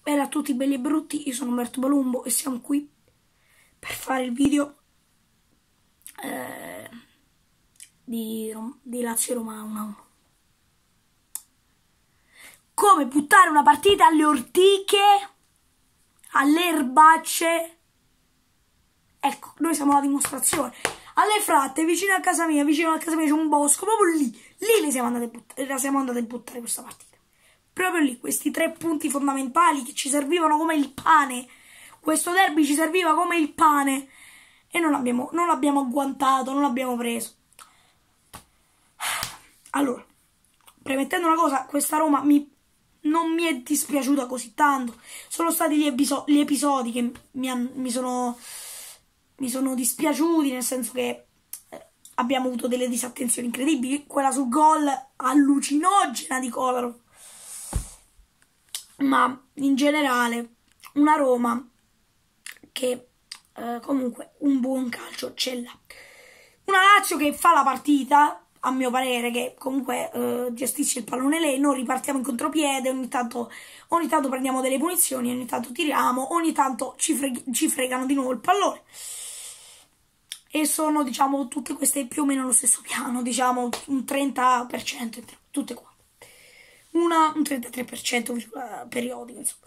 Bene a tutti belli e brutti, io sono Umberto Balumbo e siamo qui per fare il video di Lazio-Roma 1-1. Come buttare una partita alle ortiche, alle erbacce. Ecco, noi siamo la dimostrazione. Alle fratte, vicino a casa mia c'è un bosco, proprio lì le siamo andate a buttare questa partita. Proprio lì, questi 3 punti fondamentali che ci servivano come il pane. Questo derby ci serviva come il pane e non l'abbiamo agguantato, non l'abbiamo preso. Allora, premettendo una cosa, questa Roma non mi è dispiaciuta così tanto. Sono stati gli episodi che mi sono dispiaciuti, nel senso che abbiamo avuto delle disattenzioni incredibili. Quella sul gol allucinogena di Kolarov. Ma in generale una Roma che comunque un buon calcio ce l'ha. Una Lazio che fa la partita, a mio parere, che comunque gestisce il pallone lei. Noi ripartiamo in contropiede, ogni tanto prendiamo delle punizioni, ogni tanto tiriamo, ogni tanto ci fregano di nuovo il pallone. E sono, diciamo, tutte queste più o meno allo stesso piano, diciamo un 30%, tutte qua. Un 33% periodico, insomma.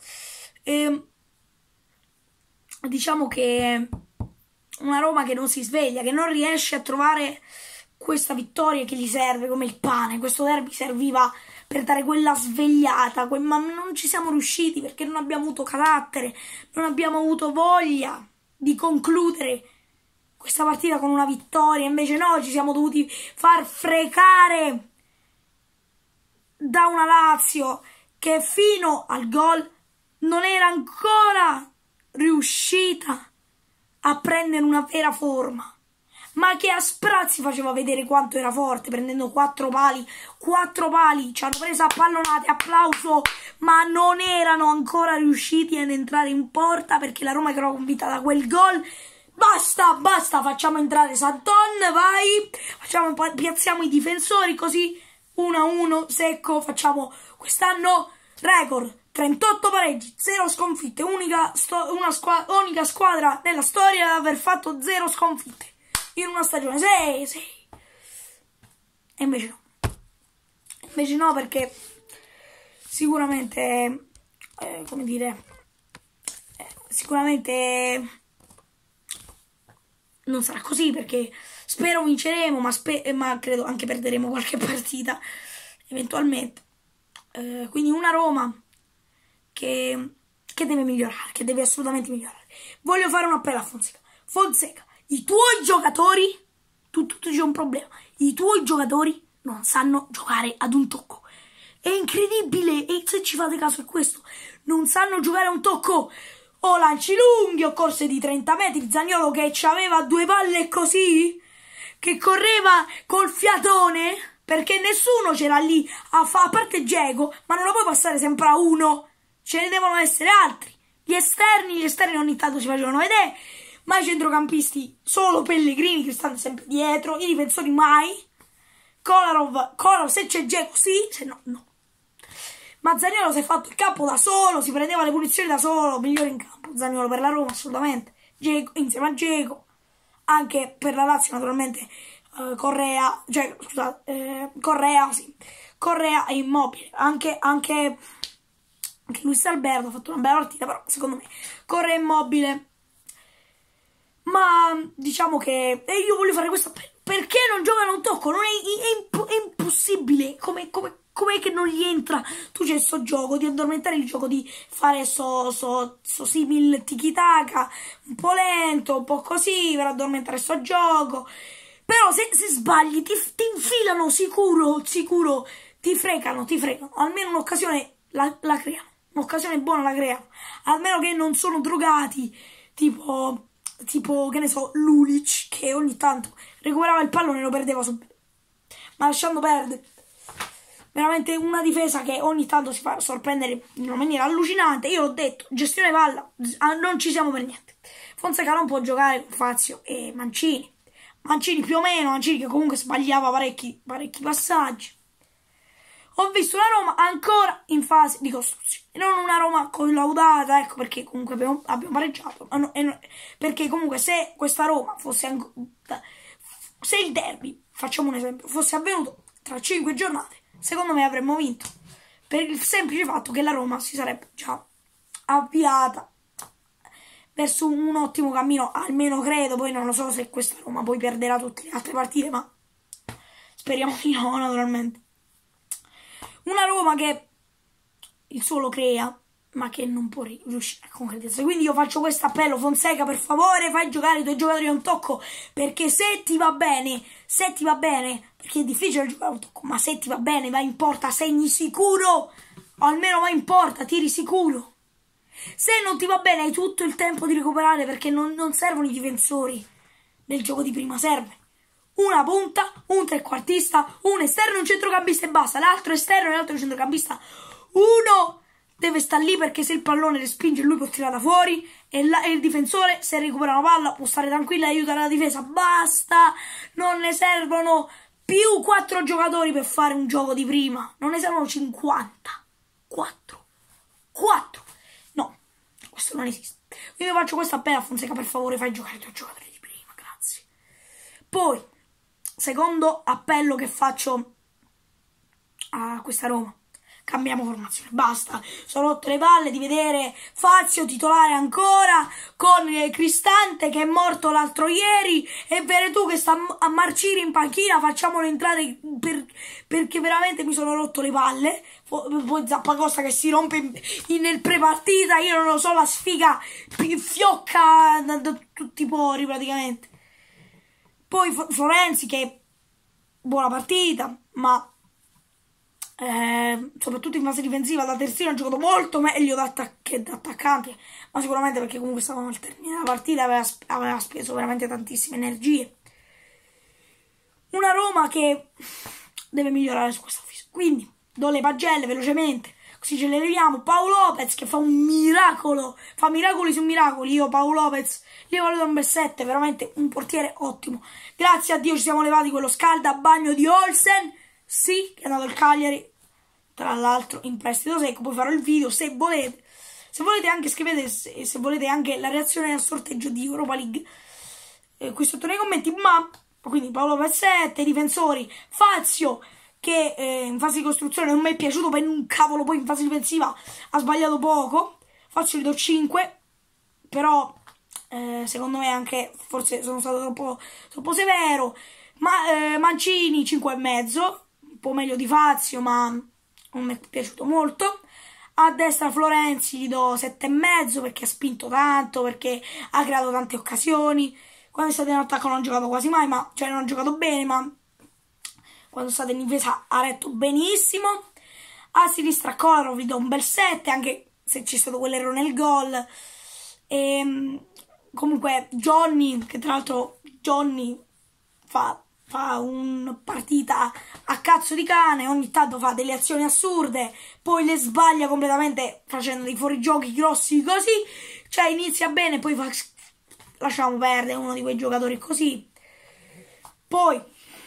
Diciamo che una Roma che non si sveglia, che non riesce a trovare questa vittoria che gli serve come il pane. Questo derby serviva per dare quella svegliata, ma non ci siamo riusciti perché non abbiamo avuto carattere, non abbiamo avuto voglia di concludere questa partita con una vittoria. Invece no, ci siamo dovuti far fregare da una Lazio che fino al gol non era ancora riuscita a prendere una vera forma, ma che a sprazzi faceva vedere quanto era forte, prendendo 4 pali, ci hanno preso a pallonate, applauso, ma non erano ancora riusciti ad entrare in porta perché la Roma era convinta da quel gol. Basta, facciamo entrare Santon, vai, piazziamo i difensori, così 1-1 secco, facciamo quest'anno record 38 pareggi, 0 sconfitte, unica squadra nella storia ad aver fatto 0 sconfitte in una stagione. Sì. E invece no, perché sicuramente come dire, sicuramente non sarà così, perché spero vinceremo, ma credo anche perderemo qualche partita eventualmente. Quindi una Roma che deve migliorare, che deve assolutamente migliorare. Voglio fare un appello a Fonseca, i tuoi giocatori, tu c'è un problema, i tuoi giocatori non sanno giocare ad un tocco. È incredibile, e se ci fate caso è questo, non sanno giocare a un tocco. O lanci lunghi o corse di 30 metri, Zaniolo che aveva 2 palle così, che correva col fiatone, perché nessuno c'era lì a parte Dzeko, ma non lo puoi passare sempre a uno, ce ne devono essere altri. Gli esterni ogni tanto si facevano vedere, ma i centrocampisti solo Pellegrini che stanno sempre dietro, i difensori mai. Kolarov se c'è Dzeko sì, se no no. Ma Zaniolo si è fatto il campo da solo, si prendeva le punizioni da solo, migliore in campo Zaniolo per la Roma assolutamente, insieme a Dzeko, anche per la Lazio naturalmente Correa è Immobile, anche Luis Alberto ha fatto una bella partita, però secondo me Correa è Immobile. Ma diciamo che io voglio fare questo appello, perché non giocano un tocco? È impossibile, com'è che non gli entra? Tu c'è sto gioco di addormentare, il gioco di fare so simil tiki-taka, un po' lento, un po' così, per addormentare sto gioco. Però se sbagli ti infilano sicuro, ti fregano. Almeno un'occasione la creano, un'occasione buona la creano. Almeno che non sono drogati, tipo che ne so, Lulic, che ogni tanto recuperava il pallone e lo perdeva subito. Ma lasciando perdere, veramente una difesa che ogni tanto si fa sorprendere in una maniera allucinante. Io l'ho detto, gestione palla, non ci siamo per niente. Fonseca non può giocare con Fazio e Mancini più o meno, Mancini che comunque sbagliava parecchi passaggi. ho visto una Roma ancora in fase di costruzione, non una Roma collaudata, ecco perché comunque abbiamo pareggiato, perché comunque se questa Roma fosse se il derby, facciamo un esempio, fosse avvenuto tra 5 giornate, secondo me avremmo vinto, per il semplice fatto che la Roma si sarebbe già avviata verso un ottimo cammino, almeno credo. Poi non lo so se questa Roma poi perderà tutte le altre partite, ma speriamo di no, naturalmente. Una Roma che il suo lo crea, ma che non può riuscire a concretizzare. Quindi io faccio questo appello: Fonseca, per favore, fai giocare i tuoi giocatori a un tocco, perché se ti va bene, perché è difficile giocare a un tocco, ma se ti va bene, vai in porta, segni sicuro, o almeno vai in porta, tiri sicuro. Se non ti va bene, hai tutto il tempo di recuperare, perché non servono i difensori nel gioco di prima, serve una punta, un trequartista, un esterno, un centrocampista e basta. L'altro esterno e l'altro centrocampista, uno deve stare lì, perché se il pallone respinge lui può tirare da fuori, e il difensore, se recupera una palla, può stare tranquillo e aiutare la difesa. Basta, non ne servono più 4 giocatori per fare un gioco di prima, non ne servono 50. 4. No, questo non esiste. Quindi io faccio questo appello a Fonseca: per favore, fai giocare i tuoi giocatori di prima, grazie. Poi, secondo appello che faccio a questa Roma: cambiamo formazione, basta. Sono rotto le palle di vedere Fazio titolare ancora con Cristante che è morto l'altro ieri, e Veretù che sta a marcire in panchina. Facciamolo entrare, perché veramente mi sono rotto le palle. Poi Zappacosta che si rompe nel prepartita, io non lo so, la sfiga fiocca da tutti i pori praticamente. Poi Florenzi che buona partita, ma soprattutto in fase difensiva da terzino ha giocato molto meglio che da attaccante, ma sicuramente perché comunque stavamo al termine della partita, aveva speso veramente tantissime energie. Una Roma che deve migliorare su questo fisico, quindi do le pagelle velocemente, così ce le leviamo. Paolo Lopez che fa un miracolo, fa miracoli su miracoli. Io Paolo Lopez li valuto un bel 7, veramente un portiere ottimo. Grazie a Dio ci siamo levati quello scaldabagno di Olsen, sì, che è andato al Cagliari, tra l'altro in prestito secco. Poi farò il video se volete. Se volete anche scrivete, se volete anche la reazione al sorteggio di Europa League qui sotto nei commenti. Ma quindi Paolo Lopez 7, difensori Fazio che in fase di costruzione non mi è piaciuto per un cavolo, poi in fase difensiva ha sbagliato poco. Fazio gli do 5, però secondo me anche forse sono stato troppo severo. Ma Mancini 5,5, un po' meglio di Fazio, ma non mi è piaciuto molto. A destra Florenzi gli do 7,5, perché ha spinto tanto, perché ha creato tante occasioni. Quando è stato in attacco non ha giocato quasi mai, cioè non ha giocato bene, ma quando è stato in difesa ha retto benissimo. A sinistra Kolarov gli do un bel 7, anche se c'è stato quell'errore nel gol. Comunque Johnny, che tra l'altro Johnny fa una partita a cazzo di cane, ogni tanto fa delle azioni assurde, poi le sbaglia completamente facendo dei fuorigiochi grossi così, cioè inizia bene, poi lasciamo perdere, uno di quei giocatori così. Poi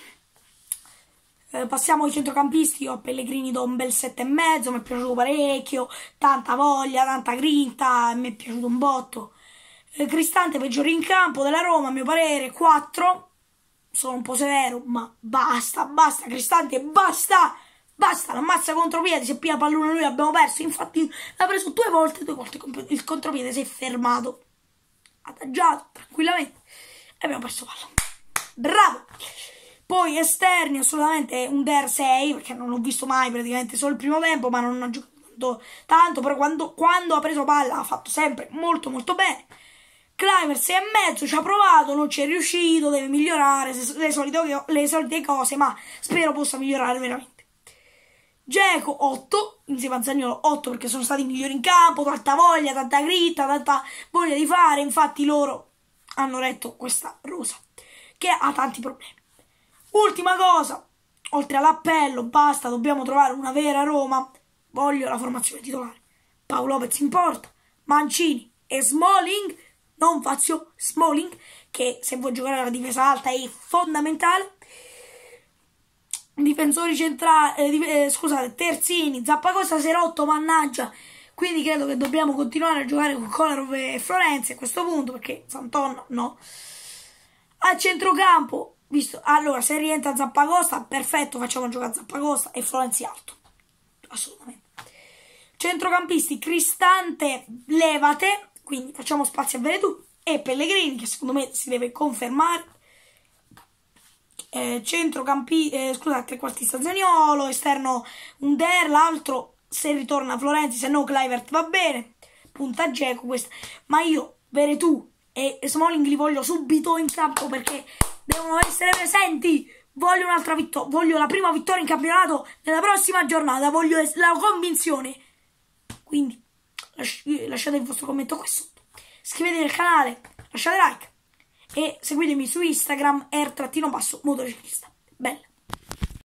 passiamo ai centrocampisti. Io a Pellegrini do un bel 7,5, mi è piaciuto parecchio, tanta voglia, tanta grinta, mi è piaciuto un botto. Cristante peggiore in campo della Roma, a mio parere 4. Sono un po' severo, ma basta Cristante, basta, l'ammazza contropiede, se piglia pallone lui abbiamo perso. Infatti l'ha preso 2 volte il contropiede si è fermato, adagiato tranquillamente e abbiamo perso palla. Bravo. Poi esterni assolutamente un Der 6, perché non l'ho visto mai, praticamente solo il primo tempo, ma non ha giocato tanto, però quando ha preso palla ha fatto sempre molto bene. Cliver 6,5, ci ha provato, non ci è riuscito, deve migliorare le solite cose, ma spero possa migliorare veramente. Dzeko 8, insieme a Zaniolo 8, perché sono stati i migliori in campo, tanta voglia, tanta grinta, tanta voglia di fare. Infatti loro hanno retto questa rosa che ha tanti problemi. Ultima cosa, oltre all'appello, basta, dobbiamo trovare una vera Roma. Voglio la formazione titolare: Paolo Lopez in porta, Mancini e Smalling, non Fazio, Smalling, che se vuoi giocare alla difesa alta è fondamentale. difensori centrali, scusate, terzini, Zappacosta si è rotto, mannaggia. Quindi credo che dobbiamo continuare a giocare con Kolarov e Florenzi a questo punto, perché Santon no. A centrocampo, visto, allora se rientra Zappacosta, perfetto, facciamo giocare Zappacosta e Florenzi alto. Assolutamente. Centrocampisti, Cristante, Levate, quindi facciamo spazio a Veretù, e Pellegrini, che secondo me si deve confermare. Scusate, trequartista Zaniolo, esterno Under, l'altro se ritorna Florenzi, se no Kluivert va bene, punta Dzeko questa, ma io Veretù e Smalling li voglio subito in campo perché devono essere presenti. Voglio un'altra vittoria, voglio la prima vittoria in campionato nella prossima giornata, voglio la convinzione. Quindi lasciate il vostro commento qui sotto, iscrivetevi al canale, lasciate like e seguitemi su Instagram r-motociclista. Bella.